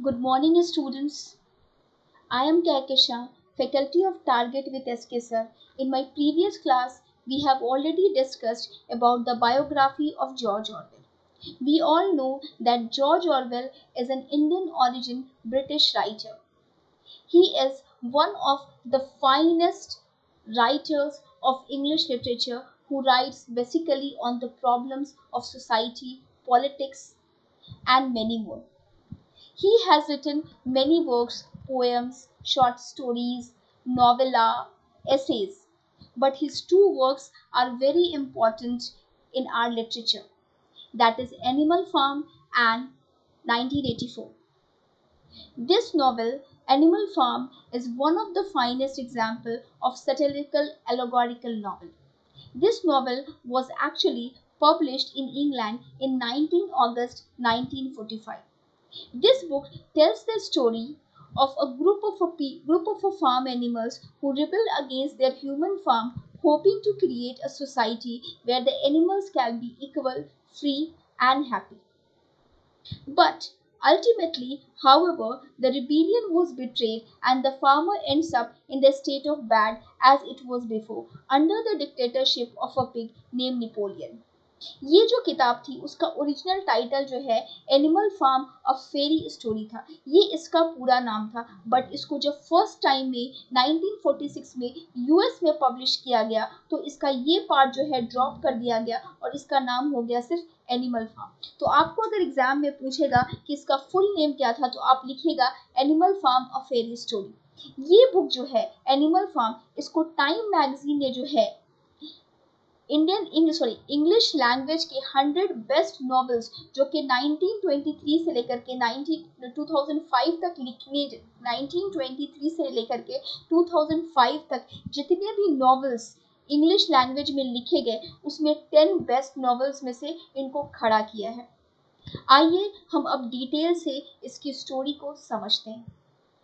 Good morning, students. I am Kaikisha, faculty of Target with SK sir. In my previous class, we have already discussed about the biography of George Orwell. We all know that George Orwell is an Indian origin British writer. He is one of the finest writers of English literature who writes basically on the problems of society, politics, and many more. He has written many works, poems, short stories, novella, essays, but his two works are very important in our literature. That is Animal Farm and 1984. This novel, Animal Farm, is one of the finest examples of satirical allegorical novel. This novel was actually published in England in 19 August 1945. This book tells the story of a group of farm animals who rebel against their human farm, hoping to create a society where the animals can be equal, free, and happy. But ultimately, however, the rebellion was betrayed and the farmer ends up in the state of bad as it was before, under the dictatorship of a pig named Napoleon. ये जो किताब थी उसका original title जो है Animal Farm a fairy story था। ये इसका पूरा नाम था, बट इसको जब फर्स्ट टाइम में 1946 में यूएस में पब्लिश किया गया तो इसका ये पार्ट जो है ड्रॉप कर दिया गया और इसका नाम हो गया सिर्फ एनिमल फार्म। तो आपको अगर एग्जाम में पूछेगा कि इसका फुल नेम क्या था तो आप लिखिएगा Animal Farm a fairy story. ये बुक जो है एनिमल फार्म, इसको टाइम मैगजीन ने जो है इंग्लिश लैंग्वेज के 100 बेस्ट नॉवेल्स जो कि 1923 से लेकर के 2005 तक लिखने 1923 से लेकर के 2005 तक जितने भी नॉवेल्स इंग्लिश लैंग्वेज में लिखे गए उसमें 10 बेस्ट नॉवेल्स में से इनको खड़ा किया है। आइए हम अब डिटेल से इसकी स्टोरी को समझते हैं।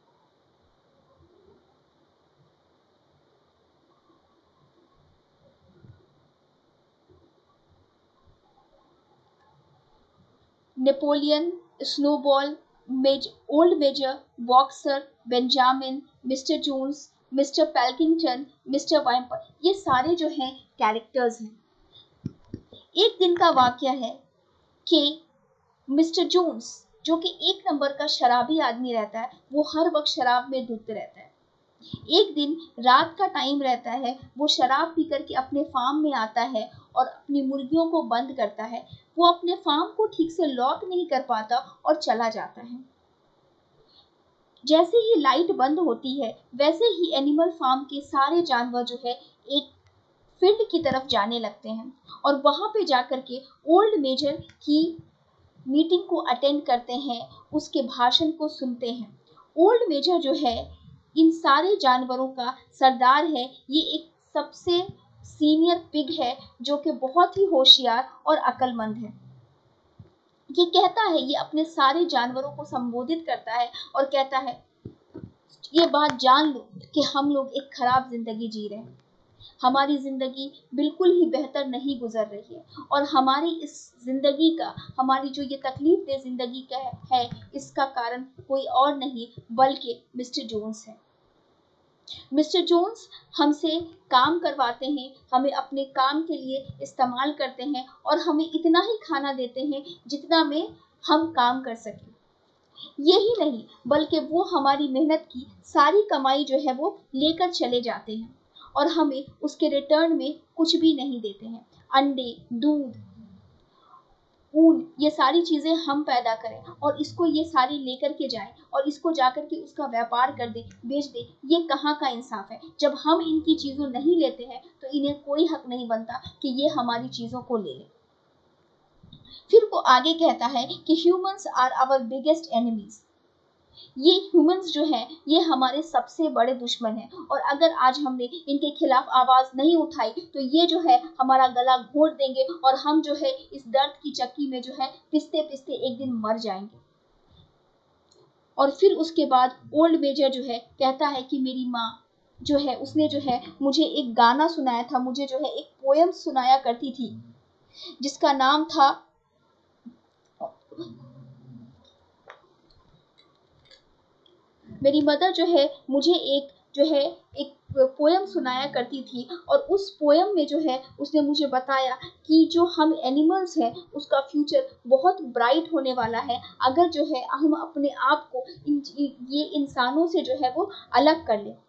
Napoleon, Snowball, Old Major, Boxer, Benjamin, Mr. Jones, Mr. Palkington, Mr. Wimper, ये सारे जो हैं कैरेक्टर्स हैं। एक दिन का वाक्य है कि मिस्टर जोन्स जो कि एक नंबर का शराबी आदमी रहता है, वो हर वक्त शराब में धुत रहता है। एक दिन रात का टाइम रहता है, वो शराब पी करके अपने फार्म में आता है और अपनी मुर्गियों को बंद करता है। वो अपने फार्म को ठीक से लॉक नहीं कर पाता और चला जाता है। जैसे ही लाइट बंद होती है वैसे ही एनिमल फार्म के सारे जानवर जो है एक फील्ड की तरफ जाने लगते हैं और वहां पे जाकर के ओल्ड मेजर की मीटिंग को अटेंड करते हैं, उसके भाषण को सुनते हैं। ओल्ड मेजर जो है इन सारे जानवरों का सरदार है। ये एक सबसे सीनियर पिग है जो कि बहुत ही होशियार और अक्लमंद है। ये कहता है, ये अपने सारे जानवरों को संबोधित करता है और कहता है, ये बात जान लो कि हम लोग एक खराब जिंदगी जी रहे हैं। हमारी जिंदगी बिल्कुल ही बेहतर नहीं गुजर रही है और हमारी इस जिंदगी का, हमारी जो ये तकलीफ दे जिंदगी का है, इसका कारण कोई और नहीं बल्कि मिस्टर जोन्स है। मिस्टर जोन्स हमसे काम करवाते हैं, हमें अपने काम के लिए इस्तेमाल करते हैं और हमें इतना ही खाना देते हैं जितना में हम काम कर सकें। यही नहीं बल्कि वो हमारी मेहनत की सारी कमाई जो है वो लेकर चले जाते हैं और हमें उसके रिटर्न में कुछ भी नहीं देते हैं। अंडे, दूध, ऊन, ये सारी चीजें हम पैदा करें और इसको ये सारी लेकर के जाएं और इसको जाकर के उसका व्यापार कर दे, बेच दे, ये कहाँ का इंसाफ है। जब हम इनकी चीजों नहीं लेते हैं तो इन्हें कोई हक नहीं बनता कि ये हमारी चीजों को ले ले। फिर वो आगे कहता है कि humans are our biggest enemies. ये ह्यूमंस जो हैं ये हमारे सबसे बड़े दुश्मन हैं और अगर आज हमने इनके खिलाफ आवाज नहीं उठाई तो ये जो है हमारा गला घोट देंगे और हम जो है इस दर्द की चक्की में जो है पिसते पिसते एक दिन मर जाएंगे। और फिर उसके बाद ओल्ड मेजर जो है कहता है कि मेरी माँ जो है उसने जो है मुझे एक गाना सुनाया था, मुझे जो है एक पोयम सुनाया करती थी जिसका नाम था मेरी मदर जो है मुझे एक पोयम सुनाया करती थी, और उस पोयम में जो है उसने मुझे बताया कि जो हम एनिमल्स हैं उसका फ्यूचर बहुत ब्राइट होने वाला है, अगर जो है हम अपने आप को ये इंसानों से जो है वो अलग कर लें।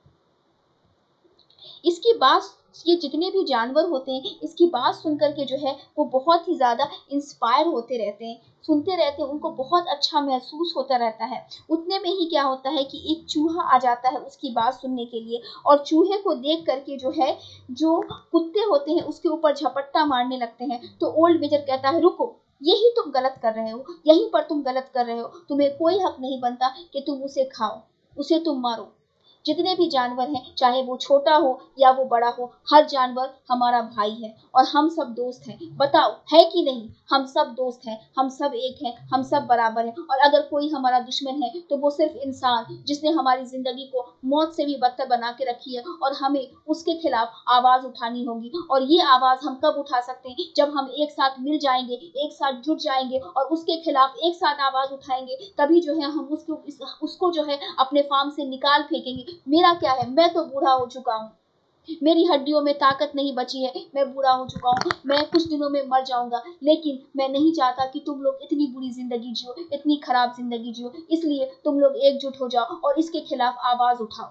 इसकी बात, ये जितने भी जानवर होते हैं इसकी बात सुनकर के जो है वो बहुत ही ज़्यादा इंस्पायर होते रहते हैं, सुनते रहते हैं, उनको बहुत अच्छा महसूस होता रहता है। उतने में ही क्या होता है कि एक चूहा आ जाता है उसकी बात सुनने के लिए, और चूहे को देख करके जो है जो कुत्ते होते हैं उसके ऊपर झपट्टा मारने लगते हैं। तो ओल्ड मेजर कहता है रुको, यही तुम गलत कर रहे हो, यहीं पर तुम गलत कर रहे हो, तुम्हें कोई हक नहीं बनता कि तुम उसे खाओ, उसे तुम मारो। जितने भी जानवर हैं, चाहे वो छोटा हो या वो बड़ा हो, हर जानवर हमारा भाई है और हम सब दोस्त हैं। बताओ है कि नहीं? हम सब दोस्त हैं, हम सब एक हैं, हम सब बराबर हैं। और अगर कोई हमारा दुश्मन है तो वो सिर्फ इंसान जिसने हमारी जिंदगी को मौत से भी बदतर बना के रखी है, और हमें उसके खिलाफ आवाज उठानी होगी। और ये आवाज हम कब उठा सकते हैं? जब हम एक साथ मिल जाएंगे, एक साथ जुट जाएंगे और उसके खिलाफ एक साथ आवाज उठाएंगे, तभी जो है हम उसको जो है अपने फार्म से निकाल फेंकेंगे। मेरा क्या है, मैं तो बूढ़ा हो चुका हूँ, मेरी हड्डियों में ताकत नहीं बची है, मैं बूढ़ा हो चुका हूँ, मैं कुछ दिनों में मर जाऊंगा, लेकिन मैं नहीं चाहता कि तुम लोग इतनी बुरी जिंदगी जियो, इतनी खराब जिंदगी जियो। इसलिए तुम लोग एकजुट हो जाओ और इसके खिलाफ आवाज उठाओ।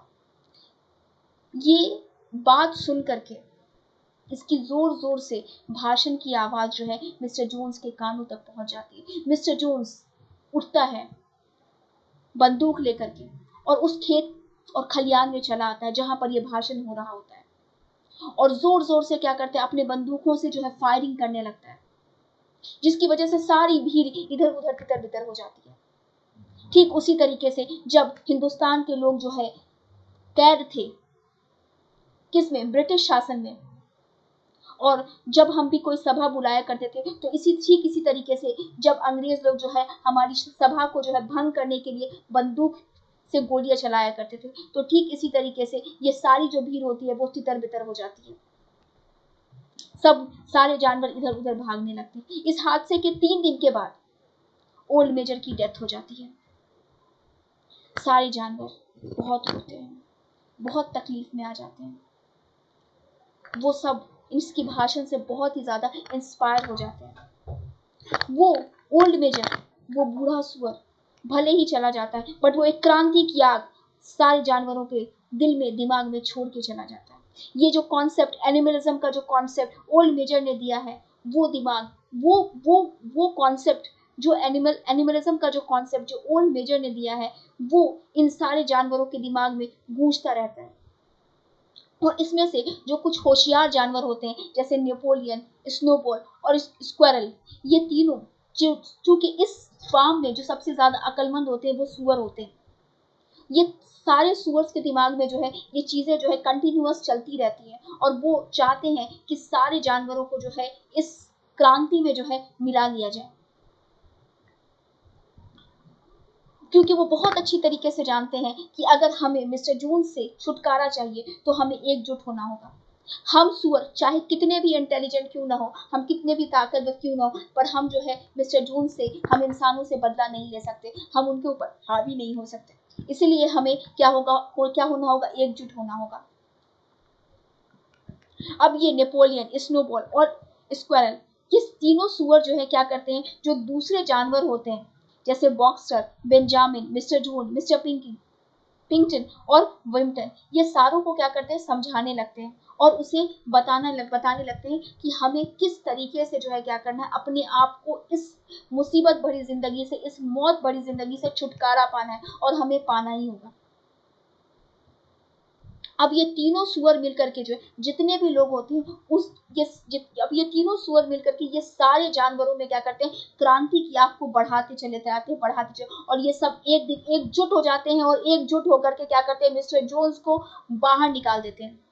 ये बात सुन करके इसकी जोर जोर से भाषण की आवाज जो है मिस्टर जोन्स के कानों तक पहुंच जाती है। मिस्टर जोन्स उठता है बंदूक लेकर के और उस खेत और खलियान में चला आता है जहां पर यह भाषण हो रहा होता है, और जोर जोर से क्या करते हैं, अपने बंदूकों से जो है फायरिंग करने लगता है, जिसकी वजह से सारी भीड़ इधर उधर तितर बितर हो जाती है। ठीक उसी तरीके से जब हिंदुस्तान के लोग जो है कैद थे किसमें, ब्रिटिश शासन में, और जब हम भी कोई सभा बुलाया करते थे तो ठीक इसी तरीके से जब अंग्रेज लोग जो है हमारी सभा को जो है भंग करने के लिए बंदूक से गोलियां चलाया करते थे, तो ठीक इसी तरीके से ये सारी जो भीड़ होती है वो तितर बितर हो जाती है, सब सारे जानवर इधर उधर भागने लगते हैं। इस हादसे के 3 दिन के बाद ओल्ड मेजर की डेथ हो जाती है। सारे जानवर बहुत रोते हैं, बहुत तकलीफ में आ जाते हैं, वो सब इसकी भाषण से बहुत ही ज्यादा इंस्पायर हो जाते हैं। वो ओल्ड मेजर, वो बूढ़ा सुअर भले ही चला जाता है, बट वो एक क्रांति की आग सारे जानवरों के दिल में दिमाग में छोड़ के चला जाता है। ये जो कॉन्सेप्ट, एनिमलिज्म का जो कॉन्सेप्ट ओल्ड मेजर ने दिया है, वो दिमाग, वो कॉन्सेप्ट जो एनिमलिज्म का जो कॉन्सेप्ट जो ओल्ड मेजर ने दिया है, वो इन सारे जानवरों के दिमाग में गूंजता रहता है। और इसमें से जो कुछ होशियार जानवर होते हैं जैसे नेपोलियन, स्नोबॉल और स्क्वायरल, ये तीनों, चूंकि इस फार्म में जो सबसे ज्यादा अक्लमंद होते हैं वो सुअर होते हैं, ये सारे सुअर्स के दिमाग में जो है ये चीजें जो है कंटिन्यूअस चलती रहती है, और वो चाहते हैं कि सारे जानवरों को जो है इस क्रांति में जो है मिला लिया जाए, क्योंकि वो बहुत अच्छी तरीके से जानते हैं कि अगर हमें मिस्टर जोन्स से छुटकारा चाहिए तो हमें एकजुट होना होगा। हम सुअर चाहे कितने भी इंटेलिजेंट क्यों ना हो, हम कितने भी ताकतवर क्यों ना हो, पर हम जो है मिस्टर जोन्स से, हम इंसानों से बदला नहीं ले सकते, हम उनके ऊपर हावी नहीं हो सकते। इसीलिए हमें क्या होना होगा, एकजुट होना होगा। अब ये नेपोलियन, स्नोबॉल और स्क्वायरल, ये तीनों सुअर जो है क्या करते हैं, जो दूसरे जानवर होते हैं जैसे Boxer, Benjamin, mister Jones, mister Pilkington और विम्पटन, ये सारों को क्या करते हैं, समझाने लगते हैं और उसे बताने लगते हैं कि हमें किस तरीके से जो है क्या करना है, अपने आप को इस मुसीबत भरी जिंदगी से, इस मौत भरी जिंदगी से छुटकारा पाना है, और हमें पाना ही होगा। अब ये तीनों सुअर मिलकर के जो जितने भी लोग होते हैं अब ये तीनों सुअर मिलकर के ये सारे जानवरों में क्या करते हैं, क्रांति की आग को बढ़ाते चले जाते हैं, बढ़ाते चले, और ये सब एक दिन एकजुट हो जाते हैं, और एकजुट होकर के क्या करते हैं, मिस्टर जोन्स को बाहर निकाल देते हैं।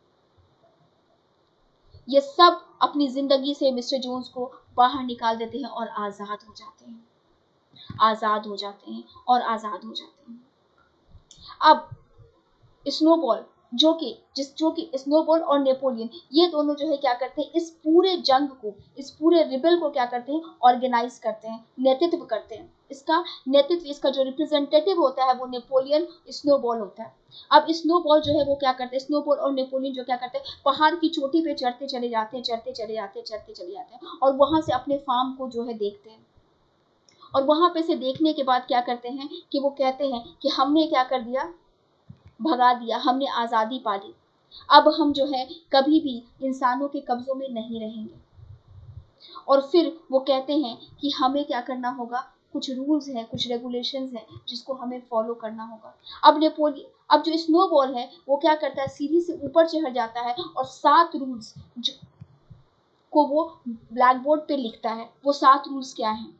ये सब अपनी जिंदगी से मिस्टर जोन्स को बाहर निकाल देते हैं और आजाद हो जाते हैं, आजाद हो जाते हैं और आजाद हो जाते हैं। अब स्नोबॉल जो कि स्नोबॉल और नेपोलियन, ये दोनों जो है क्या करते हैं, इस पूरे जंग को, इस पूरे रिबेल को क्या करते हैं, ऑर्गेनाइज करते हैं, नेतृत्व करते हैं। इसका नेतृत्व, इसका जो रिप्रेजेंटेटिव होता है वो नेपोलियन स्नोबॉल होता है। अब स्नोबॉल जो है वो क्या करते हैं, स्नोबॉल और नेपोलियन जो क्या करते हैं, पहाड़ की चोटी पे चढ़ते चले जाते हैं, चढ़ते चले जाते हैं, चढ़ते चले जाते हैं, और वहां से अपने फार्म को जो है देखते हैं। और वहां पे से देखने के बाद क्या करते हैं कि वो कहते हैं कि हमने क्या कर दिया, भगा दिया, हमने आजादी पा ली। अब हम जो है कभी भी इंसानों के कब्जों में नहीं रहेंगे। और फिर वो कहते हैं कि हमें क्या करना होगा, कुछ रूल्स हैं, कुछ रेगुलेशंस हैं जिसको हमें फॉलो करना होगा। अब जो स्नोबॉल है वो क्या करता है, सीढ़ी से ऊपर चढ़ जाता है और 7 रूल्स को वो ब्लैक बोर्ड पे लिखता है। वो 7 रूल्स क्या हैं?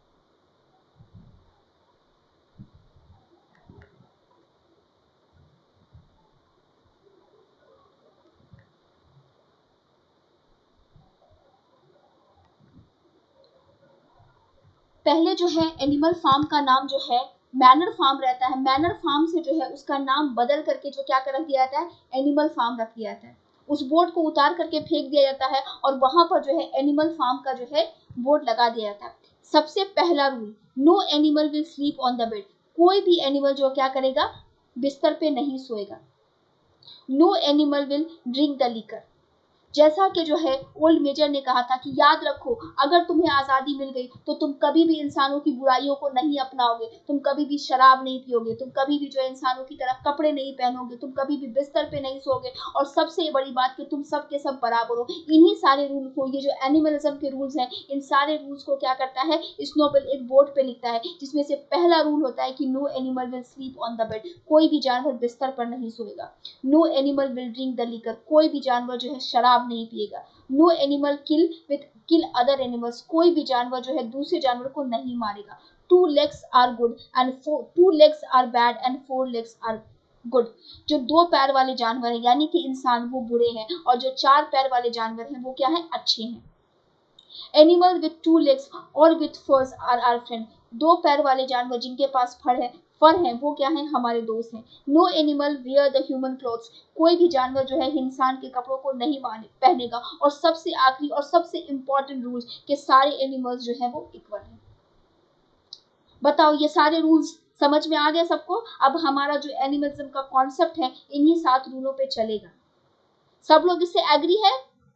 पहले जो है एनिमल फार्म का नाम जो है मैनर फार्म रहता है। मैनर फार्म से जो है उसका नाम बदल करके जो क्या कर रख दिया जाता है, एनिमल फार्म रख दिया जाता है। उस बोर्ड को उतार करके फेंक दिया जाता है और वहां पर जो है एनिमल फार्म का जो है बोर्ड लगा दिया जाता है। सबसे पहला rule, no animal will sleep on the bed. कोई भी एनिमल जो क्या करेगा, बिस्तर पे नहीं सोएगा। No animal will drink the liquor. जैसा कि जो है ओल्ड मेजर ने कहा था कि याद रखो, अगर तुम्हें आजादी मिल गई तो तुम कभी भी इंसानों की बुराइयों को नहीं अपनाओगे, तुम कभी भी शराब नहीं पियोगे, तुम कभी भी जो इंसानों की तरह कपड़े नहीं पहनोगे, तुम कभी भी बिस्तर पे नहीं सोओगे, और सबसे बड़ी बात कि तुम सब के सब बराबर हो। इन्हीं सारे रूल को, ये जो एनिमलिज्म के रूल्स हैं, इन सारे रूल्स को क्या करता है, स्नोबेल एक बोर्ड पे लिखता है, जिसमें से पहला रूल होता है कि no animal will sleep on the bed. कोई भी जानवर बिस्तर पर नहीं सोएगा। No animal will drink the liquor. कोई भी जानवर जो है शराब नहीं पिएगा। No animal kill other animals. कोई भी जानवर जो है दूसरे जानवर को नहीं मारेगा। 2 legs are good and 2 legs are bad and 4 legs are good. जो 2 पैर वाले जानवर है यानी कि इंसान, वो बुरे हैं, और जो 4 पैर वाले जानवर हैं वो क्या है, अच्छे हैं। एनिमल विथ 2 legs और with furs are our friend. 2 पैर वाले जानवर जिनके पास फर है वो क्या है, हमारे दोस्त हैं। No animal wear the human clothes. कोई भी जानवर जो है इंसान के कपड़ों को नहीं पहनेगा। और सबसे आखिरी और सबसे इंपॉर्टेंट रूल कि सारे एनिमल्स जो है वो इक्वल है। बताओ, ये सारे रूल्स समझ में आ गए सबको? अब हमारा जो एनिमलिज्म का कॉन्सेप्ट है इन्हीं 7 रूलों पे चलेगा। सब लोग इससे एग्री है?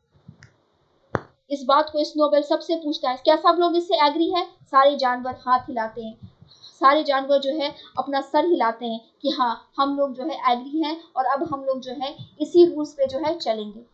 इस बात को स्नोबेल सबसे पूछता है, क्या सब लोग इससे एग्री है? सारे जानवर हाथ हिलाते हैं, सारे जानवर जो है अपना सर हिलाते हैं कि हाँ, हम लोग जो है एग्री हैं, और अब हम लोग जो है इसी रूल्स पे जो है चलेंगे।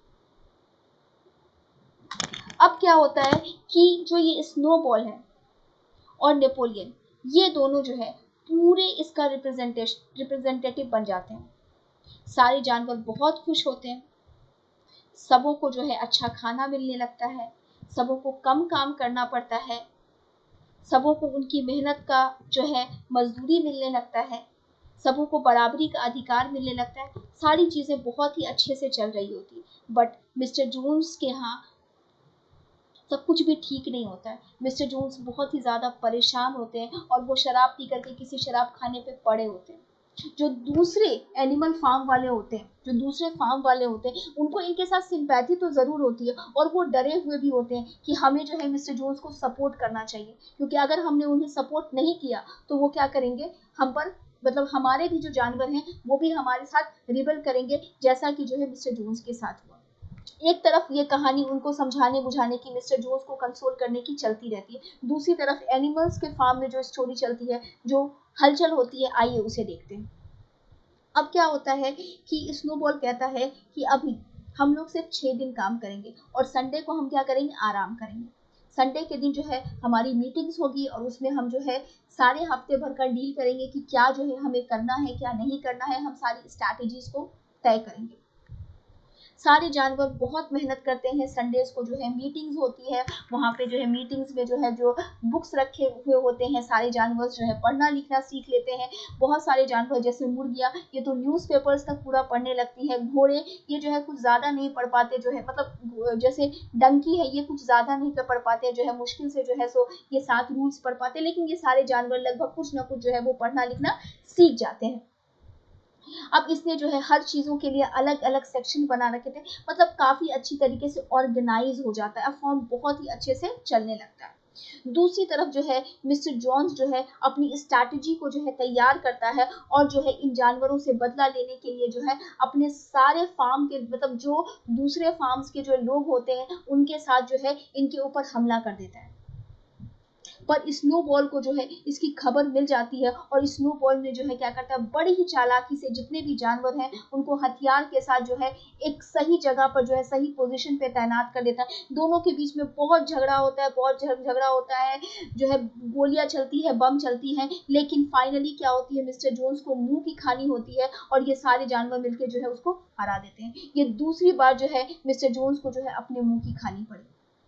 अब क्या होता है कि जो ये स्नोबॉल है और नेपोलियन, ये दोनों जो है पूरे इसका रिप्रेजेंटेटिव बन जाते हैं। सारे जानवर बहुत खुश होते हैं, सबों को जो है अच्छा खाना मिलने लगता है, सबों को कम काम करना पड़ता है, सबों को उनकी मेहनत का जो है मजदूरी मिलने लगता है, सबों को बराबरी का अधिकार मिलने लगता है। सारी चीजें बहुत ही अच्छे से चल रही होती। बट मिस्टर जोन्स के यहाँ सब कुछ भी ठीक नहीं होता है। मिस्टर जोन्स बहुत ही ज्यादा परेशान होते हैं और वो शराब पी करके किसी शराब खाने पे पड़े होते हैं। जो दूसरे एनिमल फार्म वाले होते हैं, जो दूसरे फार्म वाले होते हैं, उनको इनके साथ सिंपैथी तो जरूर होती है, और वो डरे हुए भी होते हैं कि हमें जो है मिस्टर जोन्स को सपोर्ट करना चाहिए, क्योंकि अगर हमने उन्हें सपोर्ट नहीं किया तो वो क्या करेंगे, हम पर, मतलब हमारे भी जो जानवर हैं वो भी हमारे साथ रिबल करेंगे, जैसा कि जो है मिस्टर जोन्स के साथ हुआ। एक तरफ ये कहानी उनको समझाने बुझाने की, मिस्टर जोन्स को कंसोल करने की चलती रहती है, दूसरी तरफ एनिमल्स के फार्म में जो स्टोरी चलती है, जो हलचल होती है, आइए उसे देखते हैं। अब क्या होता है कि स्नोबॉल कहता है कि अभी हम लोग सिर्फ 6 दिन काम करेंगे और संडे को हम क्या करेंगे, आराम करेंगे। संडे के दिन जो है हमारी मीटिंग्स होगी और उसमें हम जो है सारे हफ्ते भर का डील करेंगे कि क्या जो है हमें करना है, क्या नहीं करना है, हम सारी स्ट्रैटेजीज को तय करेंगे। सारे जानवर बहुत मेहनत करते हैं। संडेज को जो है मीटिंग्स होती है, वहाँ पे जो है मीटिंग्स में जो है जो बुक्स रखे हुए होते हैं, सारे जानवर जो है पढ़ना लिखना सीख लेते हैं। बहुत सारे जानवर जैसे मुर्गियाँ, ये तो न्यूज़पेपर्स तक पूरा पढ़ने लगती है। घोड़े, ये जो है कुछ ज़्यादा नहीं पढ़ पाते, जो है मतलब जैसे डंकी है, ये कुछ ज़्यादा नहीं पढ़ पाते, जो है मुश्किल से जो है सो ये 7 रूल्स पढ़ पाते, लेकिन ये सारे जानवर लगभग कुछ ना कुछ जो है वो पढ़ना लिखना सीख जाते हैं। अब इसने जो है हर चीज़ों के लिए अलग अलग सेक्शन बना रखे थे, मतलब काफ़ी अच्छी तरीके से ऑर्गेनाइज हो जाता है, फॉर्म बहुत ही अच्छे से चलने लगता है। दूसरी तरफ जो है मिस्टर जॉन्स जो है अपनी स्ट्रैटेजी को जो है तैयार करता है और जो है इन जानवरों से बदला लेने के लिए जो है अपने सारे फार्म के, मतलब जो दूसरे फार्म्स के जो लोग होते हैं उनके साथ जो है इनके ऊपर हमला कर देता है। पर स्नोबॉल को जो है इसकी खबर मिल जाती है और स्नोबॉल ने जो है क्या करता है, बड़ी ही चालाकी से जितने भी जानवर हैं उनको हथियार के साथ जो है एक सही जगह पर जो है सही पोजीशन पे तैनात कर देता है। दोनों के बीच में बहुत झगड़ा होता है, बहुत झगड़ा होता है, जो है गोलियां चलती है, बम चलती हैं, लेकिन फाइनली क्या होती है, मिस्टर जोन्स को मुंह की खानी होती है और ये सारे जानवर मिलकर जो है उसको हरा देते हैं। ये दूसरी बार जो है मिस्टर जोन्स को जो है अपने मुंह की खानी पड़ी।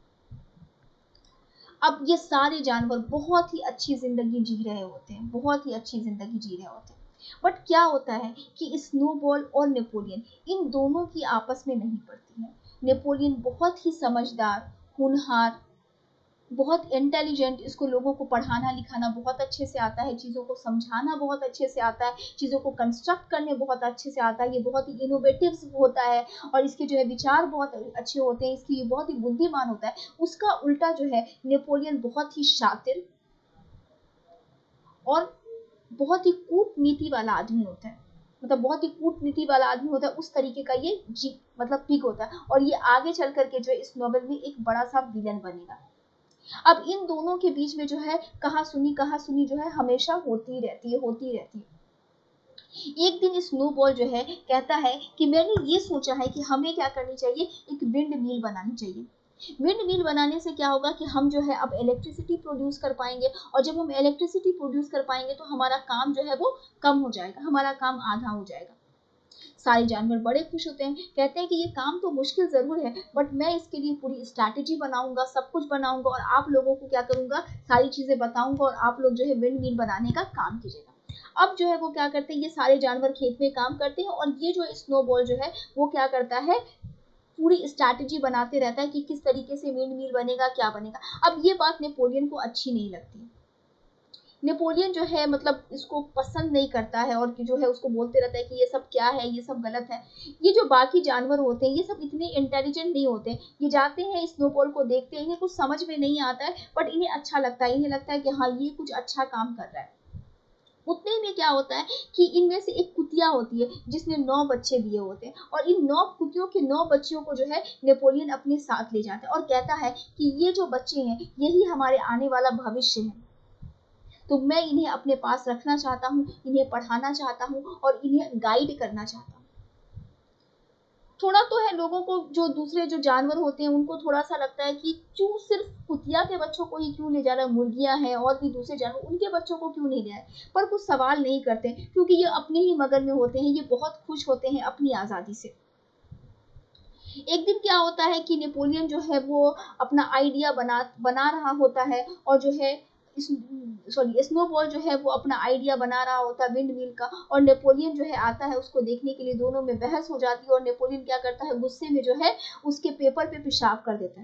अब ये सारे जानवर बहुत ही अच्छी जिंदगी जी रहे होते हैं, बहुत ही अच्छी जिंदगी जी रहे होते हैं। बट क्या होता है कि स्नोबॉल और नेपोलियन इन दोनों की आपस में नहीं पड़ती है। नेपोलियन बहुत ही समझदार, होनहार, बहुत इंटेलिजेंट, इसको लोगों को पढ़ाना लिखाना बहुत अच्छे से आता है, चीज़ों को समझाना बहुत अच्छे से आता है, चीज़ों को कंस्ट्रक्ट करने बहुत अच्छे से आता है, ये बहुत ही इनोवेटिव होता है और इसके जो है विचार बहुत अच्छे होते हैं, इसकी ये बहुत ही बुद्धिमान होता है। उसका उल्टा जो है नेपोलियन बहुत ही शातिर और बहुत ही कूटनीति वाला आदमी होता है, मतलब बहुत ही कूटनीति वाला आदमी होता है, उस तरीके का ये जी मतलब पिग होता है और ये आगे चल करके जो है इस नॉवेल में एक बड़ा सा विलन बनेगा। अब इन दोनों के बीच में जो है कहा सुनी जो है हमेशा होती रहती है, होती रहती है। एक दिन स्नोबॉल जो है कहता है कि मैंने ये सोचा है कि हमें क्या करनी चाहिए, एक विंड मिल बनानी चाहिए। विंड मिल बनाने से क्या होगा कि हम जो है अब इलेक्ट्रिसिटी प्रोड्यूस कर पाएंगे और जब हम इलेक्ट्रिसिटी प्रोड्यूस कर पाएंगे तो हमारा काम जो है वो कम हो जाएगा, हमारा काम आधा हो जाएगा। सारे जानवर बड़े खुश होते हैं, कहते हैं कि ये काम तो मुश्किल जरूर है बट मैं इसके लिए पूरी स्ट्रैटेजी बनाऊंगा, सब कुछ बनाऊंगा और आप लोगों को क्या करूंगा, सारी चीजें बताऊंगा और आप लोग जो है विंड मिल बनाने का काम कीजिएगा। अब जो है वो क्या करते हैं, ये सारे जानवर खेत में काम करते हैं और ये जो स्नोबॉल जो है वो क्या करता है, पूरी स्ट्रैटेजी बनाते रहता है कि किस तरीके से विंड मिल बनेगा, क्या बनेगा। अब ये बात नेपोलियन को अच्छी नहीं लगती। नेपोलियन जो है मतलब इसको पसंद नहीं करता है और जो है उसको बोलते रहता है कि ये सब क्या है, ये सब गलत है। ये जो बाकी जानवर होते हैं ये सब इतने इंटेलिजेंट नहीं होते, ये जाते हैं स्नोबॉल को देखते हैं, इन्हें कुछ समझ में नहीं आता है बट इन्हें अच्छा लगता है, इन्हें लगता है कि हाँ ये कुछ अच्छा काम कर रहा है। उतने में क्या होता है कि इनमें से एक कुतिया होती है जिसने 9 बच्चे दिए होते हैं और इन 9 कुतियों के 9 बच्चियों को जो है नेपोलियन अपने साथ ले जाता है और कहता है कि ये जो बच्चे हैं यही हमारे आने वाला भविष्य है, तो मैं इन्हें अपने पास रखना चाहता हूँ, इन्हें पढ़ाना चाहता हूँ और इन्हें गाइड करना चाहता हूँ। थोड़ा तो है लोगों को, जो दूसरे जो जानवर होते हैं उनको थोड़ा सा लगता है कि क्यों सिर्फ कुतिया के बच्चों को ही क्यों ले जा रहा है, मुर्गियां हैं और भी दूसरे जानवर उनके बच्चों को क्यों नहीं ले आए, पर कुछ सवाल नहीं करते क्योंकि ये अपने ही मगन में होते हैं, ये बहुत खुश होते हैं अपनी आज़ादी से। एक दिन क्या होता है कि नेपोलियन जो है वो अपना आइडिया बना रहा होता है और जो है स्नोबॉल जो है वो अपना आइडिया बना रहा होता है विंड मिल का और नेपोलियन जो है आता है उसको देखने के लिए, दोनों में बहस हो जाती है और नेपोलियन क्या करता है गुस्से में जो है उसके पेपर पे पेशाब कर देता है।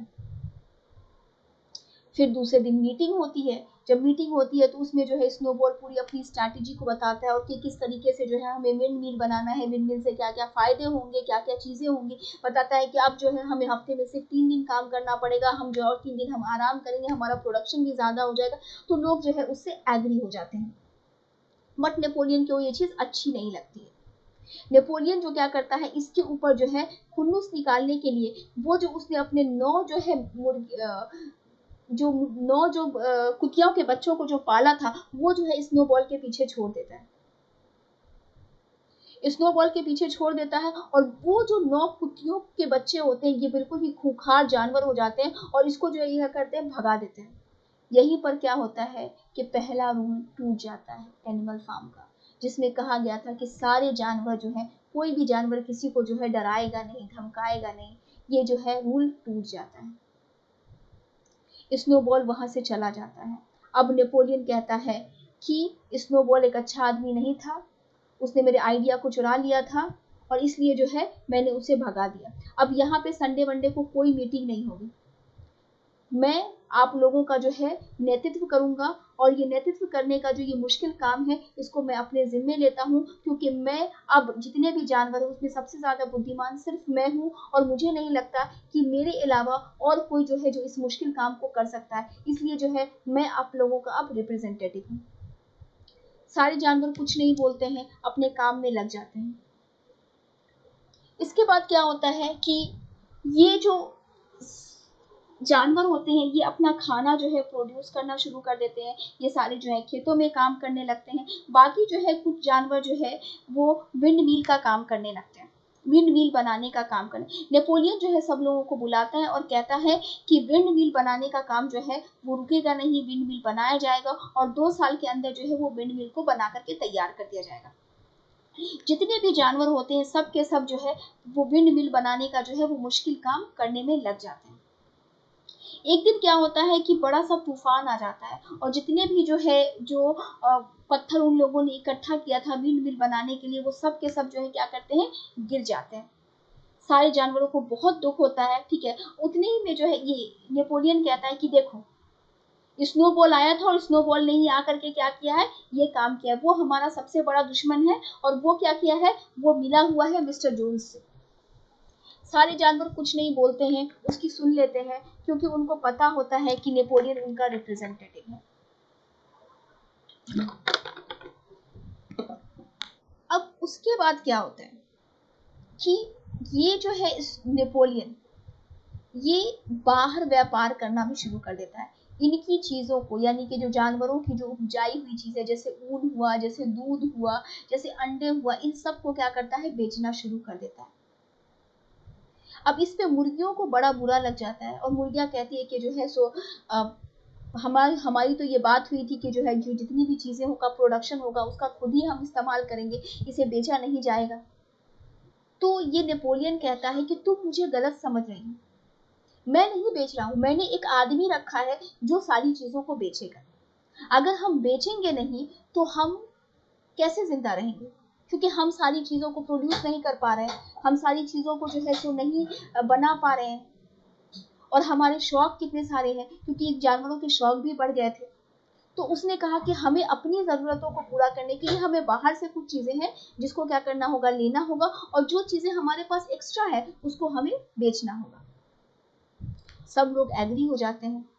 फिर दूसरे दिन मीटिंग होती है, जब मीटिंग होती है तो उसमें जो है स्नोबॉल पूरी अपनी स्ट्रैटेजी को बताता है और कि किस तरीके से जो है हमें विंड मिल बनाना है, विंड मिल से क्या क्या फायदे होंगे, क्या क्या चीजें होंगी। बताता है कि अब जो है हमें हफ्ते में सिर्फ 3 दिन काम करना पड़ेगा, हम जो और 3 दिन हम आराम करेंगे, हमारा प्रोडक्शन भी ज्यादा हो जाएगा। तो लोग जो है उससे एग्री हो जाते हैं बट नेपोलियन को ये चीज अच्छी नहीं लगती है। नेपोलियन जो क्या करता है इसके ऊपर जो है खुन्नूस निकालने के लिए वो जो उसने अपने 9 जो है जो 9 जो कुतियों के बच्चों को जो पाला था वो जो है स्नोबॉल के पीछे छोड़ देता है, स्नोबॉल के पीछे छोड़ देता है और वो जो 9 कुतियों के बच्चे होते हैं ये बिल्कुल ही खूंखार जानवर हो जाते हैं और इसको जो है यह करते हैं भगा देते हैं। यहीं पर क्या होता है कि पहला रूल टूट जाता है एनिमल फार्म का, जिसमें कहा गया था कि सारे जानवर जो है, कोई भी जानवर किसी को जो है डराएगा नहीं, धमकाएगा नहीं, ये जो है रूल टूट जाता है। स्नोबॉल वहां से चला जाता है। अब नेपोलियन कहता है कि स्नोबॉल एक अच्छा आदमी नहीं था, उसने मेरे आइडिया को चुरा लिया था और इसलिए जो है मैंने उसे भगा दिया। अब यहाँ पे संडे वनडे को कोई मीटिंग नहीं होगी, मैं आप लोगों का जो है नेतृत्व करूंगा, और ये नेतृत्व करने का जो ये मुश्किल काम है इसको मैं अपने जिम्मे लेता हूँ, क्योंकि मैं अब जितने भी जानवर हैं उसमें सबसे ज्यादा बुद्धिमान सिर्फ मैं हूँ, और मुझे नहीं लगता कि मेरे अलावा और कोई जो है जो इस मुश्किल काम को कर सकता है, इसलिए जो है मैं आप लोगों का अब रिप्रेजेंटेटिव हूँ। सारे जानवर कुछ नहीं बोलते हैं, अपने काम में लग जाते हैं। इसके बाद क्या होता है कि ये जो जानवर होते हैं ये अपना खाना जो है प्रोड्यूस करना शुरू कर देते हैं, ये सारे जो है खेतों में काम करने लगते हैं। बाकी जो है कुछ जानवर जो है वो विंड मिल का काम करने लगते हैं, विंड मिल बनाने का काम करने। नेपोलियन जो है सब लोगों को बुलाता है और कहता है कि विंड मिल बनाने का काम जो है वो रुकेगा नहीं, विंड मिल बनाया जाएगा, और 2 साल के अंदर जो है वो विंड मिल को बना करके तैयार कर दिया जाएगा। जितने भी जानवर होते हैं सब के सब जो है वो विंड मिल बनाने का जो है वो मुश्किल काम करने में लग जाते हैं। एक दिन क्या होता है कि बड़ा सा तूफान आ जाता है, और जितने भी जो है जो पत्थर उन लोगों ने इकट्ठा किया था विंड मिल बनाने के लिए, वो सब के सब जो है क्या करते हैं, गिर जाते हैं। सारे जानवरों को बहुत दुख होता है। ठीक है, उतने ही में जो है ये नेपोलियन कहता है कि देखो स्नोबॉल आया था और स्नोबॉल ने ही आकर के क्या किया है, ये काम किया है। वो हमारा सबसे बड़ा दुश्मन है, और वो क्या किया है, वो मिला हुआ है मिस्टर जोन्स से। सारे जानवर कुछ नहीं बोलते हैं, उसकी सुन लेते हैं, क्योंकि उनको पता होता है कि नेपोलियन उनका रिप्रेजेंटेटिव है। अब उसके बाद क्या होता है कि ये जो है नेपोलियन ये बाहर व्यापार करना भी शुरू कर देता है। इनकी चीजों को, यानी कि जो जानवरों की जो उपजाई हुई चीजें, जैसे ऊन हुआ, जैसे दूध हुआ, जैसे अंडे हुआ, इन सब को क्या करता है, बेचना शुरू कर देता है। अब इस पे मुर्गियों को बड़ा बुरा लग जाता है, और मुर्गियां कहती है कि जो है सो हमारी तो ये बात हुई थी कि जो है जो जितनी भी चीजें होगा प्रोडक्शन होगा उसका खुद ही हम इस्तेमाल करेंगे, इसे बेचा नहीं जाएगा। तो ये नेपोलियन कहता है कि तुम मुझे गलत समझ रही हो, मैं नहीं बेच रहा हूं, मैंने एक आदमी रखा है जो सारी चीजों को बेचेगा। अगर हम बेचेंगे नहीं तो हम कैसे जिंदा रहेंगे, क्योंकि हम सारी चीजों को प्रोड्यूस नहीं कर पा रहे हैं, हम सारी चीजों को जो है सो नहीं बना पा रहे हैं, और हमारे शौक कितने सारे हैं, क्योंकि जानवरों के शौक भी बढ़ गए थे। तो उसने कहा कि हमें अपनी जरूरतों को पूरा करने के लिए हमें बाहर से कुछ चीजें हैं जिसको क्या करना होगा, लेना होगा, और जो चीजें हमारे पास एक्स्ट्रा है उसको हमें बेचना होगा। सब लोग एग्री हो जाते हैं।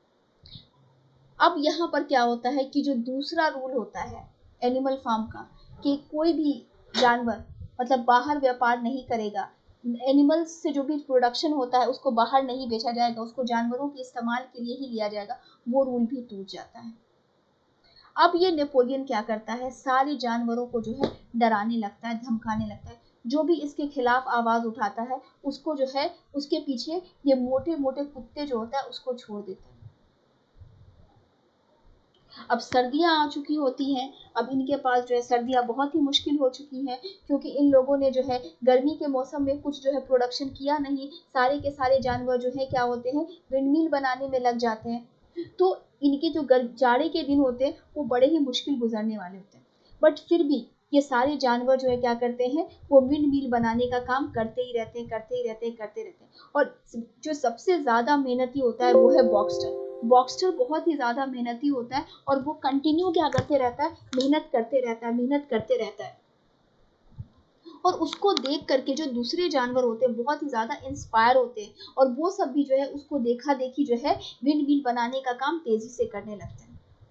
अब यहाँ पर क्या होता है कि जो दूसरा रूल होता है एनिमल फार्म का, कि कोई भी जानवर मतलब बाहर व्यापार नहीं करेगा, एनिमल्स से जो भी प्रोडक्शन होता है उसको बाहर नहीं बेचा जाएगा, उसको जानवरों के इस्तेमाल के लिए ही लिया जाएगा, वो रूल भी टूट जाता है। अब ये नेपोलियन क्या करता है, सारे जानवरों को जो है डराने लगता है, धमकाने लगता है। जो भी इसके खिलाफ आवाज उठाता है उसको जो है उसके पीछे ये मोटे मोटे कुत्ते जो होता है उसको छोड़ देता है। अब सर्दियां आ चुकी होती हैं, अब इनके पास जो है सर्दियां बहुत ही मुश्किल हो चुकी हैं, क्योंकि इन लोगों ने जो है गर्मी के मौसम में कुछ जो है प्रोडक्शन किया नहीं, सारे के सारे जानवर जो है क्या होते हैं, विंडमिल बनाने में लग जाते हैं। तो इनके जो जाड़े के दिन होते हैं वो बड़े ही मुश्किल गुजरने वाले होते हैं, बट फिर भी ये सारे जानवर जो है क्या करते हैं, वो विंड मिल बनाने का काम करते ही रहते हैं, करते ही रहते हैं, करते रहते हैं। और जो सबसे ज्यादा मेहनती होता है वो है बॉक्सटर। बॉक्सटर बहुत ही ज्यादा मेहनती होता है, और वो कंटिन्यू क्या करते रहता है, मेहनत करते रहता है, मेहनत करते रहता है। और उसको देख करके जो दूसरे जानवर होते हैं बहुत ही ज्यादा इंस्पायर होते हैं, और वो सब भी जो है उसको देखा देखी जो है विंड मिल बनाने का काम तेजी से करने लगते हैं।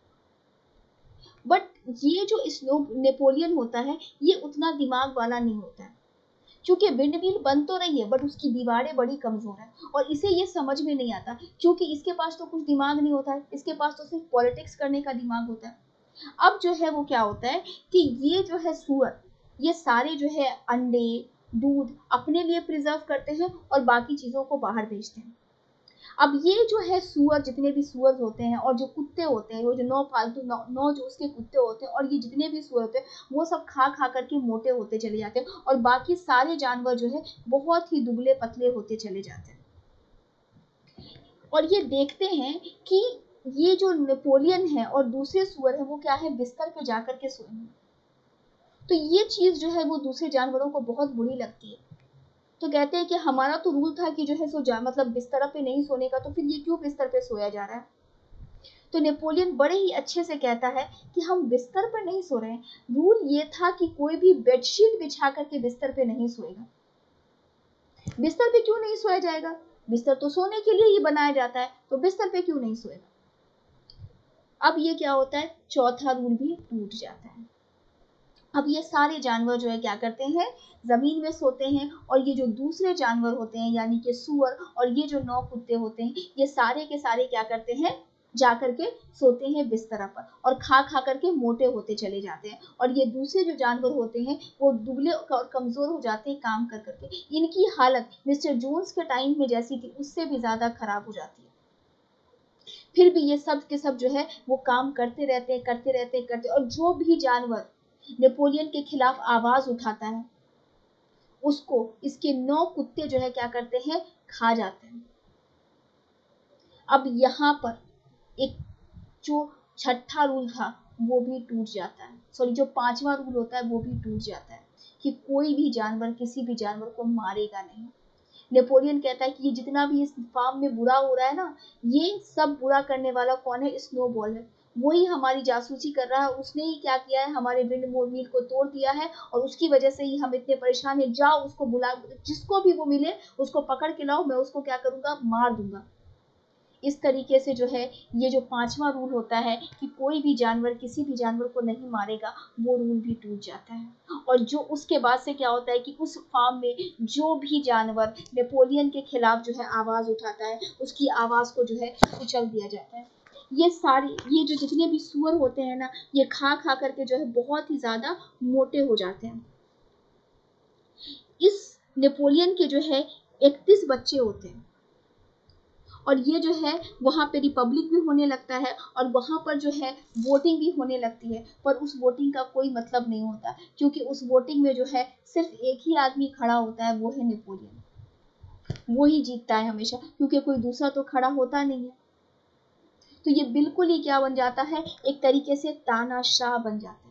बट ये जो स्नो नेपोलियन होता है ये उतना दिमाग वाला नहीं होता है, क्योंकि विंड मिल बन तो रही है बट उसकी दीवारें बड़ी कमजोर है, और इसे ये समझ में नहीं आता, क्योंकि इसके पास तो कुछ दिमाग नहीं होता है, इसके पास तो सिर्फ पॉलिटिक्स करने का दिमाग होता है। अब जो है वो क्या होता है कि ये जो है सुअर, ये सारे जो है अंडे दूध अपने लिए प्रिजर्व करते हैं और बाकी चीजों को बाहर बेचते हैं। अब ये जो है सुअर, जितने भी सुअर होते हैं और जो कुत्ते होते हैं, वो जो नौ फालतू नौ जो उसके कुत्ते होते हैं, और ये जितने भी सुअर होते हैं वो सब खा खा करके मोटे होते चले जाते हैं, और बाकी सारे जानवर जो है बहुत ही दुबले पतले होते चले जाते हैं। और ये देखते हैं कि ये जो नेपोलियन है और दूसरे सुअर है वो क्या है, बिस्तर पे जाकर के सोए हैं। तो ये चीज जो है वो दूसरे जानवरों को बहुत बुरी लगती है। तो कहते हैं कि हमारा तो रूल था कि जो है सो मतलब बिस्तर पे नहीं सोने का, तो फिर ये क्यों बिस्तर पे सोया जा रहा है। तो नेपोलियन बड़े ही अच्छे से कहता है कि हम बिस्तर पर नहीं सो रहे हैं, रूल ये था कि कोई भी बेडशीट बिछा करके बिस्तर पे नहीं सोएगा। बिस्तर पे क्यों नहीं सोया जाएगा, बिस्तर तो सोने के लिए ही बनाया जाता है, तो बिस्तर पे क्यों नहीं सोएगा। अब ये क्या होता है, चौथा रूल भी टूट जाता है। अब ये सारे जानवर जो है क्या करते हैं, जमीन में सोते हैं, और ये जो दूसरे जानवर होते हैं यानी कि सूअर और ये जो 9 कुत्ते होते हैं, ये सारे के सारे क्या करते हैं, जा करके सोते हैं बिस्तर पर और खा खा करके मोटे होते चले जाते हैं। और ये दूसरे जो जानवर होते हैं वो दुबले और कमजोर हो जाते हैं काम कर करके। इनकी हालत मिस्टर जोन्स के टाइम में जैसी थी उससे भी ज्यादा खराब हो जाती है। फिर भी ये सब के सब जो है वो काम करते रहते हैं, करते रहते हैं, करते, और जो भी जानवर नेपोलियन के खिलाफ आवाज उठाता है उसको इसके 9 कुत्ते जो है क्या करते हैं, खा जाते हैं। अब यहाँ पर एक जो छठा रूल था वो भी टूट जाता है, सॉरी जो 5वां रूल होता है वो भी टूट जाता है कि कोई भी जानवर किसी भी जानवर को मारेगा नहीं। नेपोलियन कहता है कि ये जितना भी इस फार्म में बुरा हो रहा है ना, ये सब बुरा करने वाला कौन है, स्नोबॉल है। वही हमारी जासूसी कर रहा है, उसने ही क्या किया है, हमारे विंड मिल को तोड़ दिया है और उसकी वजह से ही हम इतने परेशान हैं। जाओ उसको बुला, जिसको भी वो मिले उसको पकड़ के लाओ, मैं उसको क्या करूंगा, मार दूंगा। इस तरीके से जो है ये जो 5वां रूल होता है कि कोई भी जानवर किसी भी जानवर को नहीं मारेगा, वो रूल भी टूट जाता है। और जो उसके बाद से क्या होता है कि उस फार्म में जो भी जानवर नेपोलियन के खिलाफ जो है आवाज उठाता है उसकी आवाज को जो है कुचल दिया जाता है। ये सारे ये जो जितने भी सूअर होते हैं ना, ये खा खा करके जो है बहुत ही ज्यादा मोटे हो जाते हैं। इस नेपोलियन के जो है 31 बच्चे होते हैं और ये जो है वहाँ पे रिपब्लिक भी होने लगता है और वहाँ पर जो है वोटिंग भी होने लगती है। पर उस वोटिंग का कोई मतलब नहीं होता क्योंकि उस वोटिंग में जो है सिर्फ एक ही आदमी खड़ा होता है, वो है नेपोलियन। वो ही जीतता है हमेशा क्योंकि कोई दूसरा तो खड़ा होता नहीं है। तो ये बिल्कुल ही क्या बन जाता है, एक तरीके से तानाशाह बन जाता है।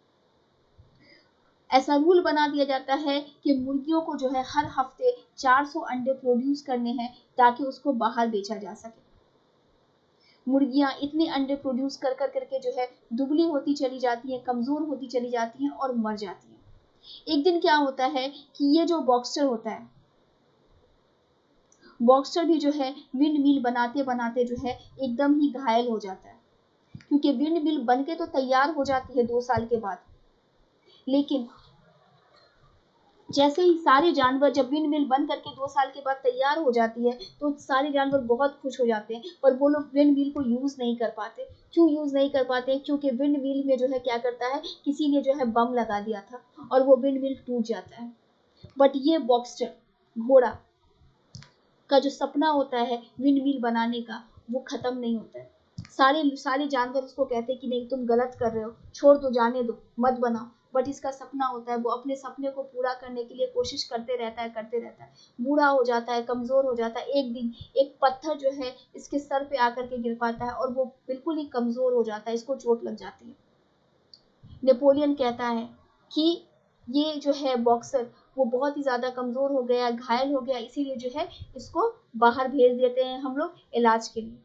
ऐसा रूल बना दिया जाता है कि मुर्गियों को जो है हर हफ्ते 400 अंडे प्रोड्यूस करने हैं ताकि उसको बाहर बेचा जा सके। मुर्गियां इतने अंडे प्रोड्यूस कर कर करके जो है दुबली होती चली जाती हैं, कमजोर होती चली जाती हैं और मर जाती हैं। एक दिन क्या होता है कि ये जो बॉक्सर होता है, बॉक्सर भी जो है विंड मिल बनाते बनाते जो है एकदम ही घायल हो जाता है क्योंकि विंड मिल बनके तो तैयार हो जाती है 2 साल के बाद, लेकिन जैसे ही सारे जानवर जब विंड मिल बन करके 2 साल के बाद तैयार हो जाती है तो सारे जानवर बहुत खुश हो जाते हैं, पर वो लोग विंड मिल को यूज नहीं कर पाते। क्यों यूज नहीं कर पाते, क्योंकि विंड मिल में जो है क्या करता है, किसी ने जो है बम लगा दिया था और वो विंड मिल टूट जाता है। बट ये बॉक्सर घोड़ा का जो सपना होता है विंड मिल बनाने का, वो खत्म नहीं होता है। सारे सारे जानवर उसको कहते हैं कि नहीं तुम गलत कर रहे हो, छोड़ दो, जाने दो, मत बनाओ। बट इसका सपना होता है, वो अपने सपने को पूरा करने के लिए कोशिश करते रहता है, करते रहता है। बूढ़ा हो जाता है, कमजोर हो जाता है। एक दिन एक पत्थर जो है इसके सर पे आकर के गिर पाता है और वो बिल्कुल ही कमजोर हो जाता है, इसको चोट लग जाती है। नेपोलियन कहता है कि ये जो है बॉक्सर वो बहुत ही ज्यादा कमजोर हो गया, घायल हो गया, इसीलिए जो है इसको बाहर भेज देते हैं हम लोग इलाज के लिए।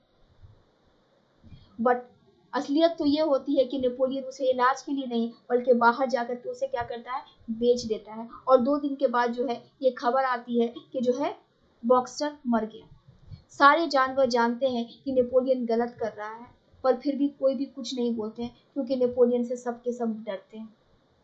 बट असलियत तो ये होती है कि नेपोलियन उसे इलाज के लिए नहीं बल्कि बाहर जाकर के उसे क्या करता है, बेच देता है। और 2 दिन के बाद जो है ये खबर आती है कि जो है बॉक्सर मर गया। सारे जानवर जानते हैं कि नेपोलियन गलत कर रहा है, पर फिर भी कोई भी कुछ नहीं बोलते हैं क्योंकि नेपोलियन से सबके सब डरते हैं।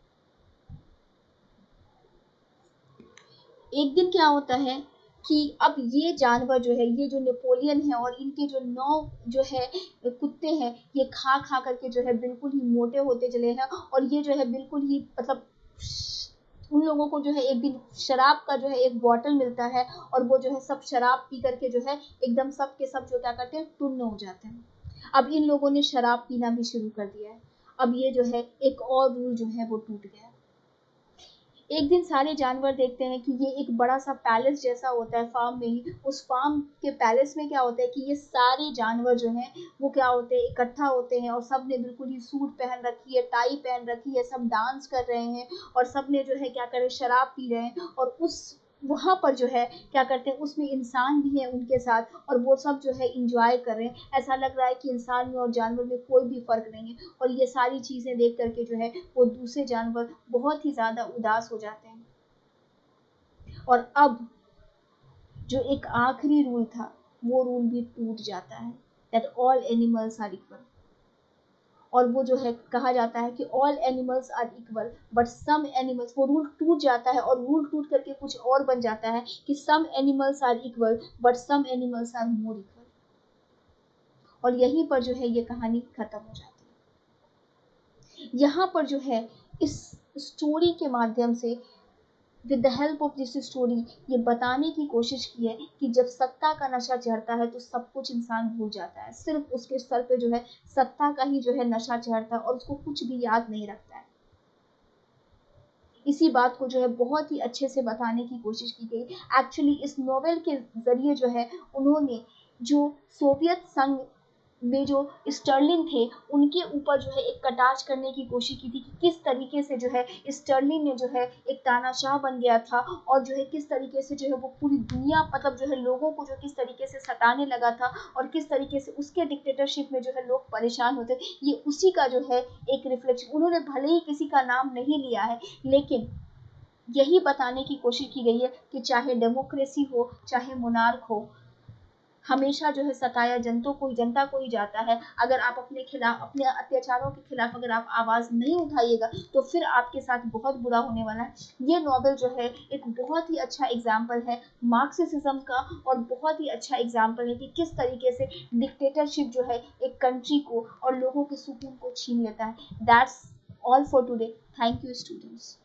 एक दिन क्या होता है कि अब ये जानवर जो है, ये जो नेपोलियन है और इनके जो 9 जो है कुत्ते हैं, ये खा खा करके जो है बिल्कुल ही मोटे होते चले हैं। और ये जो है बिल्कुल ही मतलब उन लोगों को जो है एक दिन शराब का जो है एक बॉटल मिलता है और वो जो है सब शराब पी करके जो है एकदम सब के सब जो क्या करते हैं, टुन्न हो जाते हैं। अब इन लोगों ने शराब पीना भी शुरू कर दिया है। अब ये जो है एक और रूल जो है वो टूट गया। एक दिन सारे जानवर देखते हैं कि ये एक बड़ा सा पैलेस जैसा होता है फार्म में ही। उस फार्म के पैलेस में क्या होता है कि ये सारे जानवर जो हैं वो क्या होते हैं, इकट्ठा होते हैं और सब ने बिल्कुल ही सूट पहन रखी है, टाई पहन रखी है, सब डांस कर रहे हैं और सब ने जो है क्या करे, शराब पी रहे हैं। और उस वहाँ पर जो है क्या करते हैं, उसमें इंसान भी है उनके साथ, और वो सब जो है इंजॉय कर रहे हैं। ऐसा लग रहा है कि इंसान में और जानवर में कोई भी फर्क नहीं है, और ये सारी चीजें देख करके जो है वो दूसरे जानवर बहुत ही ज्यादा उदास हो जाते हैं। और अब जो एक आखिरी रूल था, वो रूल भी टूट जाता है, that all animals are equal. और वो जो है कहा जाता है कि all animals are equal but some animals, वो रूल टूट जाता है और रूल टूट करके कुछ और बन जाता है कि some animals are equal but some animals are more equal. और यहीं पर जो है ये कहानी खत्म हो जाती है। यहाँ पर जो है इस स्टोरी के माध्यम से, with the help of this story, ये बताने की कोशिश की है कि जब सत्ता का नशा चढ़ता है तो सब कुछ इंसान भूल जाता है, सिर्फ उसके सर पे जो है सत्ता का ही जो है नशा चढ़ता है और उसको कुछ भी याद नहीं रखता है। इसी बात को जो है बहुत ही अच्छे से बताने की कोशिश की गई। एक्चुअली इस नॉवेल के जरिए जो है उन्होंने जो सोवियत संघ में जो स्टर्लिन थे उनके ऊपर जो है एक कटाक्ष करने की कोशिश की थी कि किस तरीके से जो है स्टर्लिन ने जो है एक तानाशाह बन गया था, और जो है किस तरीके से जो है वो पूरी दुनिया, मतलब जो है लोगों को जो किस तरीके से सताने लगा था, और किस तरीके से उसके डिक्टेटरशिप में जो है लोग परेशान होते। ये उसी का जो है एक रिफ्लेक्शन, उन्होंने भले ही किसी का नाम नहीं लिया है, लेकिन यही बताने की कोशिश की गई है कि चाहे डेमोक्रेसी हो चाहे मोनार्क हो, हमेशा जो है सताया जनता को ही जाता है। अगर आप अपने खिलाफ, अपने अत्याचारों के खिलाफ अगर आप आवाज नहीं उठाइएगा तो फिर आपके साथ बहुत बुरा होने वाला है। ये नॉवेल जो है एक बहुत ही अच्छा एग्जाम्पल है मार्क्सिज्म का, और बहुत ही अच्छा एग्जाम्पल है कि किस तरीके से डिक्टेटरशिप जो है एक कंट्री को और लोगों के सुकून को छीन लेता है। That's all for today. Thank you students.